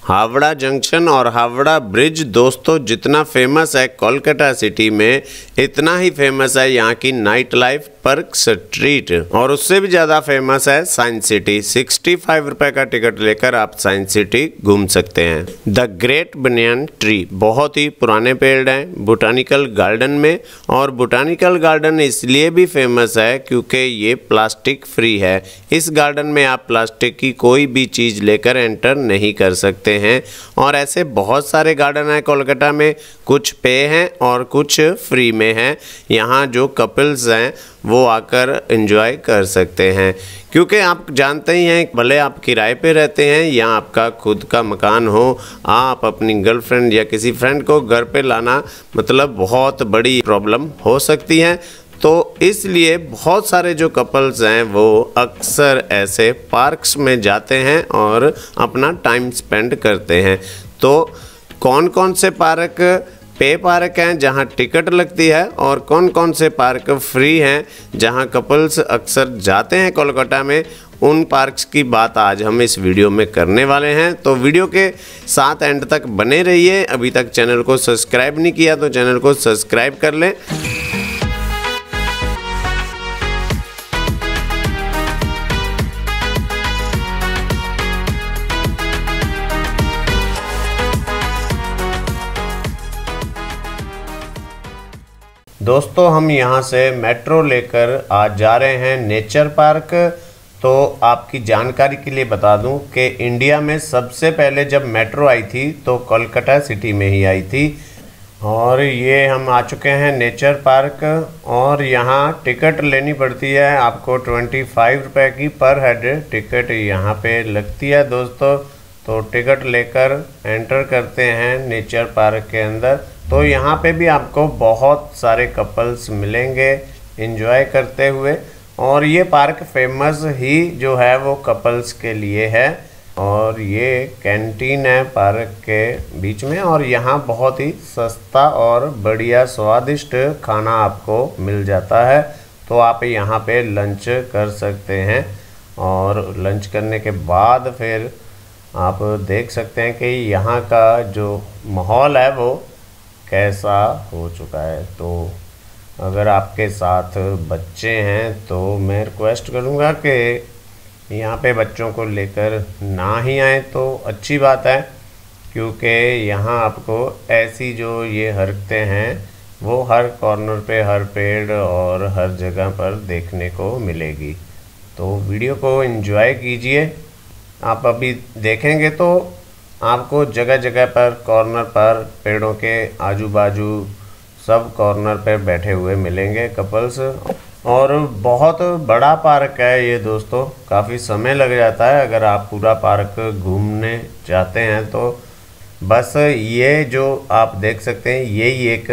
Howrah junction और Howrah bridge दोस्तों जितना फेमस है कोलकाता सिटी में, इतना ही फेमस है यहाँ की नाइट लाइफ पर्क स्ट्रीट, और उससे भी ज़्यादा फेमस है साइंस सिटी। 65 रुपये का टिकट लेकर आप साइंस सिटी घूम सकते हैं। द ग्रेट बनियान ट्री, बहुत ही पुराने पेड़ हैं बोटानिकल गार्डन में, और बोटानिकल गार्डन इसलिए भी फेमस है क्योंकि ये प्लास्टिक फ्री है। इस गार्डन में आप प्लास्टिक की कोई भी चीज़ लेकर एंटर नहीं कर सकते हैं। और ऐसे बहुत सारे गार्डन हैं कोलकाता में, कुछ पे हैं और कुछ फ्री में हैं। यहाँ जो कपल्स हैं वो आकर एंजॉय कर सकते हैं, क्योंकि आप जानते ही हैं भले आप किराए पे रहते हैं या आपका खुद का मकान हो, आप अपनी गर्लफ्रेंड या किसी फ्रेंड को घर पे लाना मतलब बहुत बड़ी प्रॉब्लम हो सकती है। तो इसलिए बहुत सारे जो कपल्स हैं वो अक्सर ऐसे पार्क्स में जाते हैं और अपना टाइम स्पेंड करते हैं। तो कौन कौन से पार्क पे पार्क हैं जहां टिकट लगती है और कौन कौन से पार्क फ्री हैं जहां कपल्स अक्सर जाते हैं कोलकाता में, उन पार्क्स की बात आज हम इस वीडियो में करने वाले हैं। तो वीडियो के साथ एंड तक बने रहिए। अभी तक चैनल को सब्सक्राइब नहीं किया तो चैनल को सब्सक्राइब कर लें। दोस्तों हम यहाँ से मेट्रो लेकर आज जा रहे हैं नेचर पार्क। तो आपकी जानकारी के लिए बता दूं कि इंडिया में सबसे पहले जब मेट्रो आई थी तो कोलकाता सिटी में ही आई थी। और ये हम आ चुके हैं नेचर पार्क, और यहाँ टिकट लेनी पड़ती है आपको 25 रुपये की पर हेड टिकट यहाँ पे लगती है दोस्तों। तो टिकट लेकर एंटर करते हैं नेचर पार्क के अंदर। तो यहाँ पे भी आपको बहुत सारे कपल्स मिलेंगे एंजॉय करते हुए, और ये पार्क फेमस ही जो है वो कपल्स के लिए है। और ये कैंटीन है पार्क के बीच में, और यहाँ बहुत ही सस्ता और बढ़िया स्वादिष्ट खाना आपको मिल जाता है। तो आप यहाँ पे लंच कर सकते हैं, और लंच करने के बाद फिर आप देख सकते हैं कि यहाँ का जो माहौल है वो कैसा हो चुका है। तो अगर आपके साथ बच्चे हैं तो मैं रिक्वेस्ट करूँगा कि यहाँ पे बच्चों को लेकर ना ही आए तो अच्छी बात है, क्योंकि यहाँ आपको ऐसी जो ये हरकतें हैं वो हर कॉर्नर पे, हर पेड़ और हर जगह पर देखने को मिलेगी। तो वीडियो को एंजॉय कीजिए। आप अभी देखेंगे तो आपको जगह जगह पर, कॉर्नर पर, पेड़ों के आजू बाजू सब कॉर्नर पर बैठे हुए मिलेंगे कपल्स। और बहुत बड़ा पार्क है ये दोस्तों, काफ़ी समय लग जाता है अगर आप पूरा पार्क घूमने चाहते हैं तो। बस ये जो आप देख सकते हैं यही एक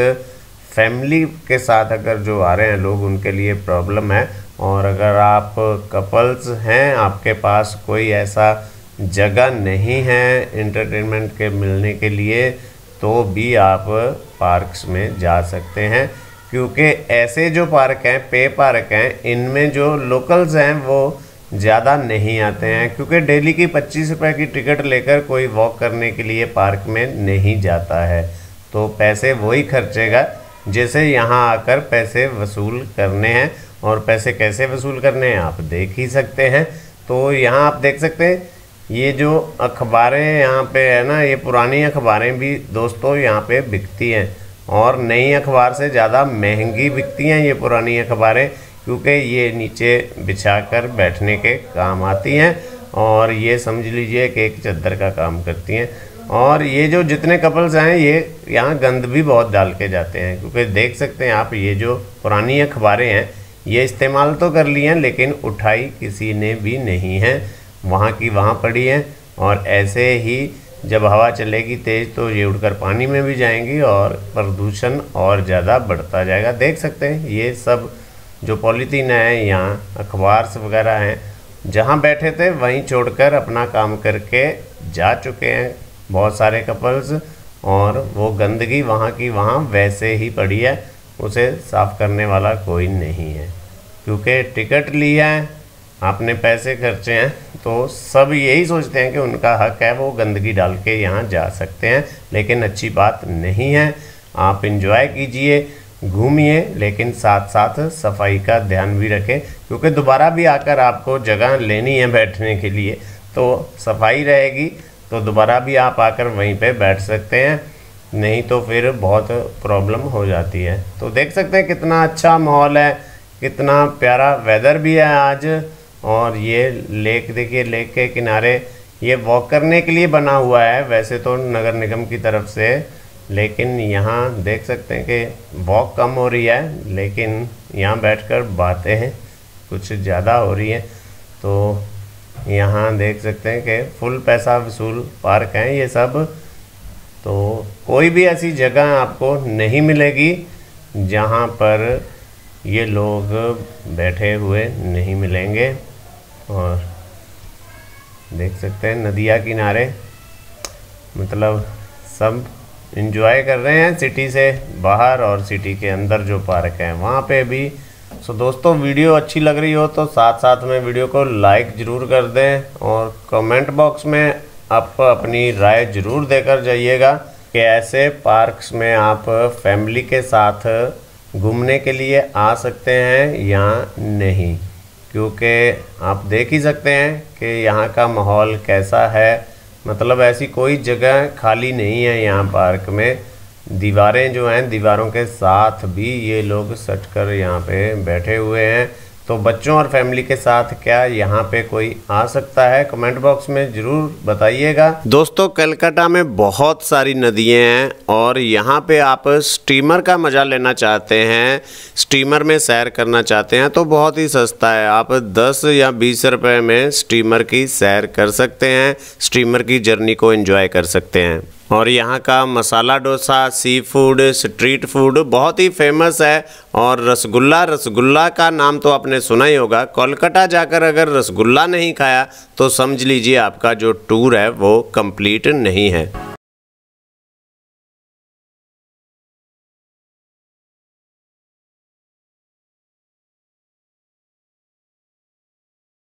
फैमिली के साथ अगर जो आ रहे हैं लोग उनके लिए प्रॉब्लम है। और अगर आप कपल्स हैं, आपके पास कोई ऐसा जगह नहीं है एंटरटेनमेंट के मिलने के लिए, तो भी आप पार्क्स में जा सकते हैं। क्योंकि ऐसे जो पार्क हैं, पे पार्क हैं, इनमें जो लोकल्स हैं वो ज़्यादा नहीं आते हैं, क्योंकि डेली की 25 रुपये की टिकट लेकर कोई वॉक करने के लिए पार्क में नहीं जाता है। तो पैसे वही खर्चेगा जैसे यहाँ आकर पैसे वसूल करने हैं, और पैसे कैसे वसूल करने हैं आप देख ही सकते हैं। तो यहाँ आप देख सकते हैं ये जो अखबारें यहाँ पे है ना, ये पुरानी अखबारें भी दोस्तों यहाँ पे बिकती हैं, और नई अखबार से ज़्यादा महंगी बिकती हैं ये पुरानी अखबारें, क्योंकि ये नीचे बिछाकर बैठने के काम आती हैं, और ये समझ लीजिए कि एक चद्दर का काम करती हैं। और ये जो जितने कपल्स हैं ये यहाँ गंद भी बहुत डाल के जाते हैं, क्योंकि देख सकते हैं आप ये जो पुरानी अखबारें हैं ये इस्तेमाल तो कर ली हैं लेकिन उठाई किसी ने भी नहीं है, वहाँ की वहाँ पड़ी हैं। और ऐसे ही जब हवा चलेगी तेज़ तो ये उड़कर पानी में भी जाएंगी और प्रदूषण और ज़्यादा बढ़ता जाएगा। देख सकते हैं ये सब जो पॉलीथीन है, यहाँ अखबार वगैरह हैं, जहाँ बैठे थे वहीं छोड़कर अपना काम करके जा चुके हैं बहुत सारे कपल्स, और वो गंदगी वहाँ की वहाँ वैसे ही पड़ी है, उसे साफ़ करने वाला कोई नहीं है। क्योंकि टिकट लिया है, आपने पैसे खर्चे हैं, तो सब यही सोचते हैं कि उनका हक है, वो गंदगी डाल के यहाँ जा सकते हैं, लेकिन अच्छी बात नहीं है। आप इंजॉय कीजिए, घूमिए, लेकिन साथ साथ सफाई का ध्यान भी रखें, क्योंकि दोबारा भी आकर आपको जगह लेनी है बैठने के लिए, तो सफाई रहेगी तो दोबारा भी आप आकर वहीं पे बैठ सकते हैं, नहीं तो फिर बहुत प्रॉब्लम हो जाती है। तो देख सकते हैं कितना अच्छा माहौल है, कितना प्यारा वेदर भी है आज। और ये लेक देखिए, लेक के किनारे ये वॉक करने के लिए बना हुआ है वैसे तो नगर निगम की तरफ से, लेकिन यहाँ देख सकते हैं कि वॉक कम हो रही है, लेकिन यहाँ बैठकर बातें कुछ ज़्यादा हो रही हैं। तो यहाँ देख सकते हैं कि फुल पैसा वसूल पार्क हैं ये सब। तो कोई भी ऐसी जगह आपको नहीं मिलेगी जहाँ पर ये लोग बैठे हुए नहीं मिलेंगे। और देख सकते हैं नदिया किनारे, मतलब सब एंजॉय कर रहे हैं सिटी से बाहर और सिटी के अंदर जो पार्क है वहाँ पे भी। सो दोस्तों, वीडियो अच्छी लग रही हो तो साथ साथ में वीडियो को लाइक ज़रूर कर दें और कमेंट बॉक्स में आप अपनी राय ज़रूर देकर जाइएगा कि ऐसे पार्क्स में आप फैमिली के साथ घूमने के लिए आ सकते हैं या नहीं, क्योंकि आप देख ही सकते हैं कि यहाँ का माहौल कैसा है। मतलब ऐसी कोई जगह खाली नहीं है यहाँ पार्क में। दीवारें जो हैं, दीवारों के साथ भी ये लोग सट कर यहाँ पे बैठे हुए हैं। तो बच्चों और फैमिली के साथ क्या यहाँ पे कोई आ सकता है? कमेंट बॉक्स में ज़रूर बताइएगा। दोस्तों, कलकत्ता में बहुत सारी नदियाँ हैं और यहाँ पे आप स्टीमर का मज़ा लेना चाहते हैं, स्टीमर में सैर करना चाहते हैं तो बहुत ही सस्ता है। आप 10 या 20 रुपए में स्टीमर की सैर कर सकते हैं, स्टीमर की जर्नी को एंजॉय कर सकते हैं। और यहाँ का masala dosa, sea food, street food बहुत ही फेमस है। और रसगुल्ला का नाम तो आपने सुना ही होगा। कोलकाता जाकर अगर रसगुल्ला नहीं खाया तो समझ लीजिए आपका जो टूर है वो कंप्लीट नहीं है।